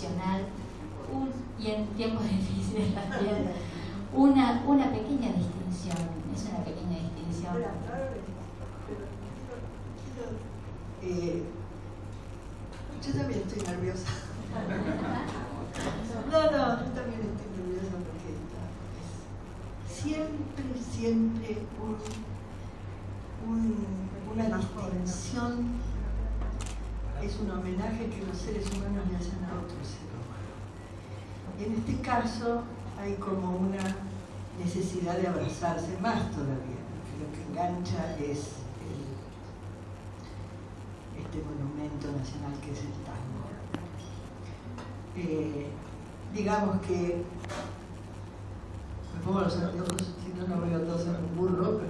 nacional, y en tiempos difíciles también, una pequeña distinción, es una pequeña distinción. Yo también estoy nerviosa. No, yo también estoy nerviosa porque siempre una distinción es un homenaje que los seres humanos le hacen a otros seres humanos. Y en este caso hay como una necesidad de abrazarse más todavía, porque lo que engancha es este monumento nacional que es el tango. Digamos que me pongo los anteojos, si no, no veo todos en un burro, pero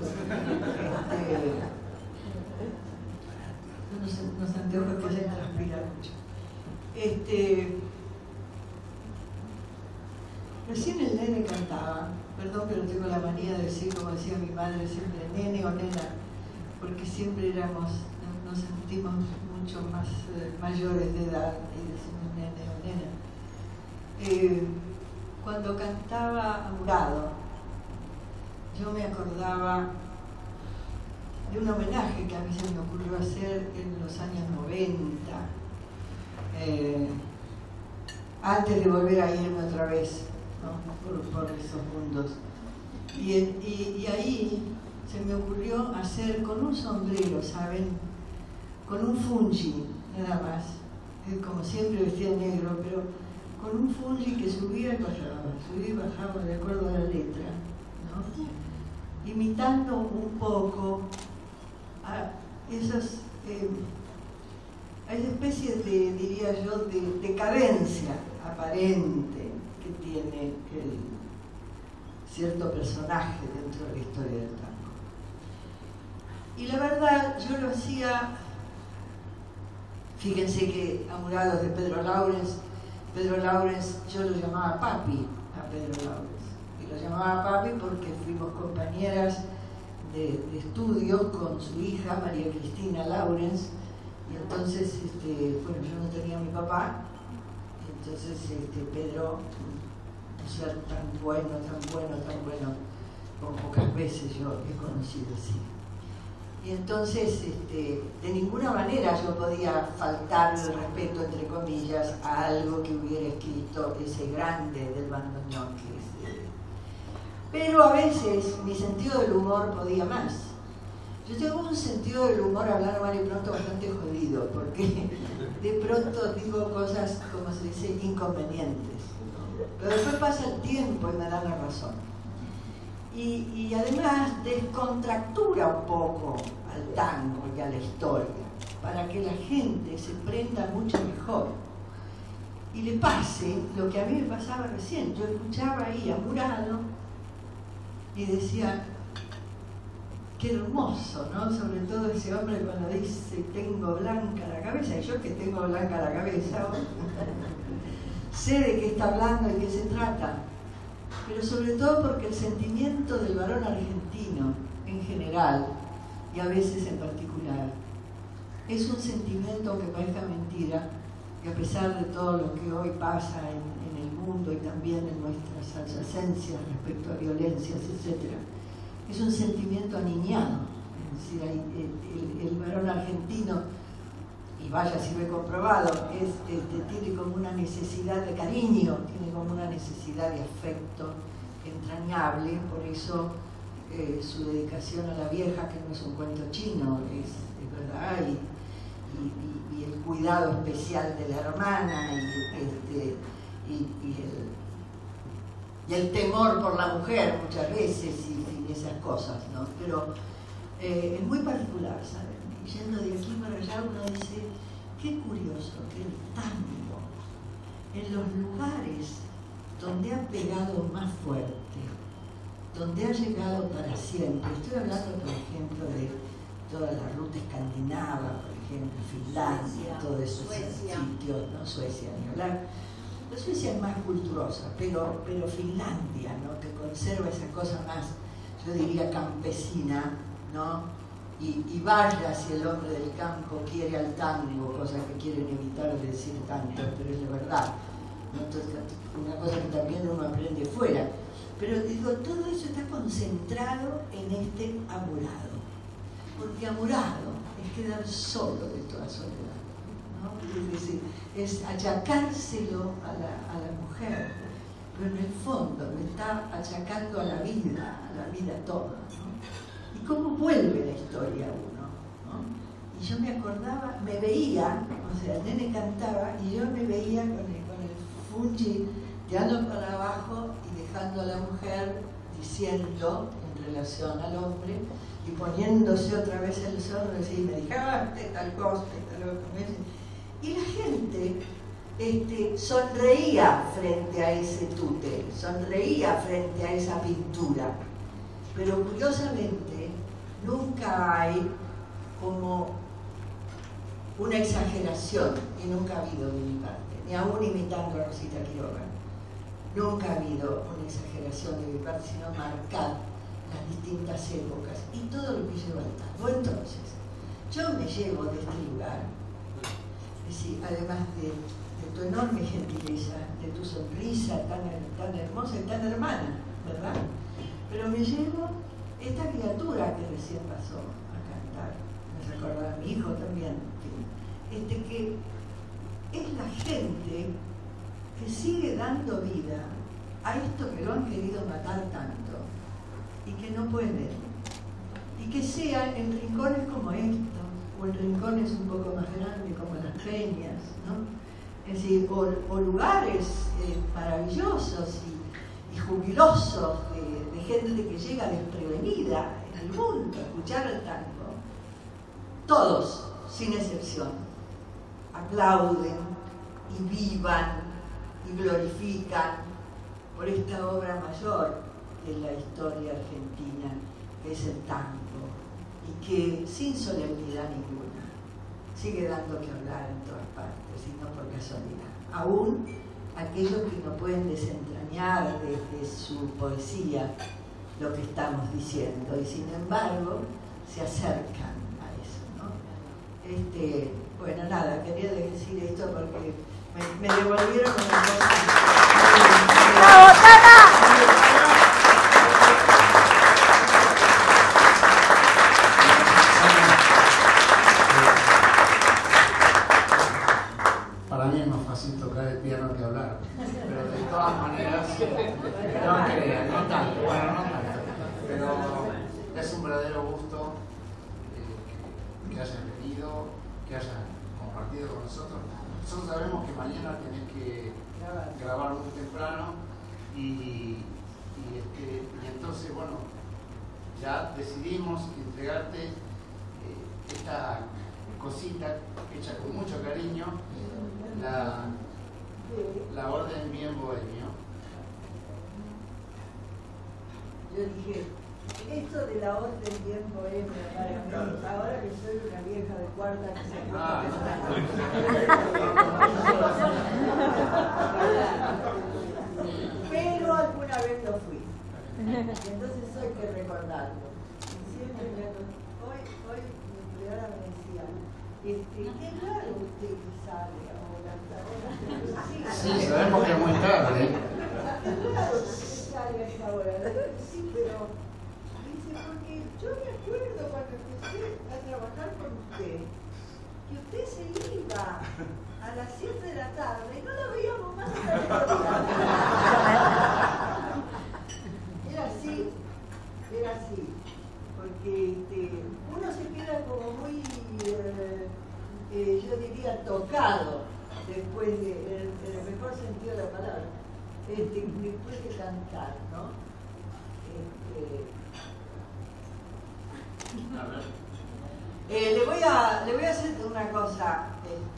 unos anteojos que hacen transpirar mucho. Recién el nene cantaba, perdón, pero tengo la manía de decir, como decía mi madre siempre, nene o nena, porque siempre nos sentimos mucho más mayores de edad y decimos nene o nena. Cuando cantaba Amurado, yo me acordaba de un homenaje que a mí se me ocurrió hacer en los años 90, antes de volver a irme otra vez, ¿no? por esos mundos. Y ahí se me ocurrió hacer con un sombrero, ¿saben? Con un fungi, nada más. Como siempre vestía de negro, pero con un fungi que subía y bajaba de acuerdo a la letra, ¿no? Imitando un poco a esa especie de, diría yo, de decadencia aparente que tiene cierto personaje dentro de la historia del tango. Y la verdad, yo lo hacía, fíjense que Amurado de Pedro Laurens, yo lo llamaba papi a Pedro Laurens, y lo llamaba papi porque fuimos compañeras de estudios con su hija María Cristina Laurens, y entonces, bueno, yo no tenía a mi papá, y entonces Pedro, no ser tan bueno, como pocas veces yo he conocido así. Y entonces, de ninguna manera yo podía faltarle el respeto, entre comillas, a algo que hubiera escrito ese grande del bandoneón que es. Pero a veces mi sentido del humor podía más. Yo tengo un sentido del humor, hablando mal y pronto, bastante jodido, porque de pronto digo cosas, como se dice, inconvenientes. Pero después pasa el tiempo y me dan la razón. Y además descontractura un poco al tango y a la historia, para que la gente se prenda mucho mejor y le pase lo que a mí me pasaba recién. Yo escuchaba ahí a Murado y decía, qué hermoso, ¿no? Sobre todo ese hombre cuando dice, tengo blanca la cabeza, y yo que tengo blanca la cabeza, sé de qué está hablando y de qué se trata. Pero sobre todo porque el sentimiento del varón argentino en general, y a veces en particular, es un sentimiento, aunque parezca mentira, que a pesar de todo lo que hoy pasa en el mundo y también en nuestras adyacencias respecto a violencias, etc., es un sentimiento aniñado. Es decir, el varón argentino, y vaya si lo he comprobado, tiene como una necesidad de cariño, tiene como una necesidad de afecto entrañable, por eso su dedicación a la vieja, que no es un cuento chino, es verdad, y el cuidado especial de la hermana, y el temor por la mujer muchas veces, y esas cosas, ¿no? Pero es muy particular, ¿saben? Y yendo de aquí para allá uno dice, qué curioso que el tango, en los lugares donde ha pegado más fuerte, donde ha llegado para siempre, estoy hablando, por ejemplo, de toda la ruta escandinava, por ejemplo, Finlandia, todos esos sitios, ¿no? Suecia, ni hablar. La Suecia es más culturosa, pero Finlandia, ¿no? Que conserva esa cosa más, yo diría, campesina, ¿no? Y vaya si el hombre del campo quiere al tango, cosa que quieren evitar de decir tanto, pero es la verdad. ¿no? Entonces, una cosa que también uno aprende fuera. Pero digo, todo eso está concentrado en este amurado. Porque amurado es quedar solo de toda soledad, ¿no? Es decir, es achacárselo a la mujer, pero en el fondo le está achacando a la vida toda, ¿no? ¿Y cómo vuelve la historia a uno, ¿no? Y yo me acordaba, me veía, o sea, el nene cantaba y yo me veía con el fungi tirando para abajo y dejando a la mujer diciendo en relación al hombre y poniéndose otra vez el sol, y me dejaste tal cosa, tal otra. Y la gente sonreía frente a ese tute, sonreía frente a esa pintura, pero curiosamente nunca hay como una exageración, y nunca ha habido de mi parte, ni aún imitando a Rosita Quiroga. Nunca ha habido una exageración de mi parte, sino marcar las distintas épocas y todo lo que lleva al tango. Entonces, yo me llevo de este lugar, es decir, además de tu enorme gentileza, de tu sonrisa tan hermosa y tan hermana, ¿verdad? Pero me llevo esta criatura que recién pasó a cantar, me recordaba a mi hijo también, que es la gente que sigue dando vida a esto que lo han querido matar tanto y que no pueden, y que sea en rincones como estos o en rincones un poco más grandes como las Peñas, ¿no? Es decir, o lugares maravillosos y jubilosos de gente que llega desprevenida en el mundo a escuchar el tango. Todos, sin excepción, aplauden y vivan y glorifican por esta obra mayor de la historia argentina, que es el tango, y que sin solemnidad ninguna sigue dando que hablar en todas partes, y no por casualidad. Aún aquellos que no pueden desentrañar desde su poesía lo que estamos diciendo, y sin embargo se acercan a eso, ¿no? Bueno, nada, quería decir esto porque me devolvieron una cosa. ¡Bravo, Tana! Para mí es más fácil tocar el piano que hablar, pero de todas maneras, no crean, no tanto, bueno, no tanto, pero es un verdadero gusto que hayan venido, que hayan compartido con nosotros. Nosotros sabemos que mañana tenés que grabar muy temprano y entonces, bueno, ya decidimos entregarte esta cosita hecha con mucho cariño, la Orden Bien Bohemio. Yo dije, esto de la Orden Bien Bohemia para mí, ahora que soy una vieja de cuarta que se pero alguna vez lo fui. Entonces hay que recordarlo. Siempre hoy mi empleada me decía, qué raro usted que sale ahora. Sí, sabemos que es muy tarde. Qué raro que usted sale a esta hora. Sí, pero dice, porque yo me acuerdo cuando empecé a trabajar con usted, que usted se iba a las 7 de la tarde y no la veíamos más hasta el Era así, porque uno se queda como muy, yo diría, tocado después en el mejor sentido de la palabra, después de cantar, ¿no? Le voy a hacer una cosa,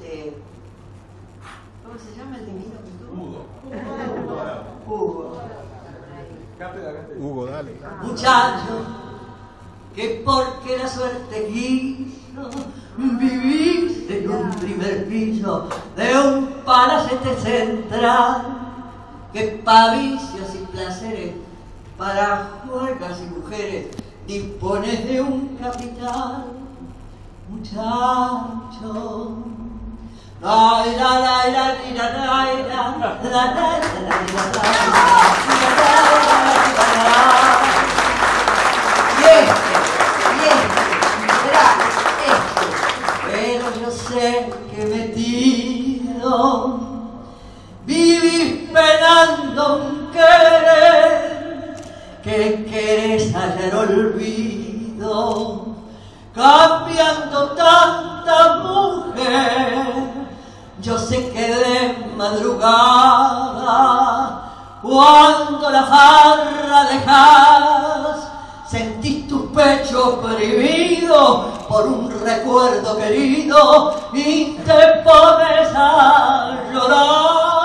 ¿cómo se llama el divino que tuvo? Hugo. Hugo, dale. Muchacho, que porque la suerte quiso, viviste en un primer piso de un palacete central, que pa' vicios y placeres, para juegas y mujeres, dispones de un capital. Muchacho, Pero yo sé que metido vivís penando un querer, que querés hallar olvido, cambiando tanta mujer. Yo sé que de madrugada, cuando la jarra dejas, sentís tus pechos prohibidos por un recuerdo querido y te pones a llorar.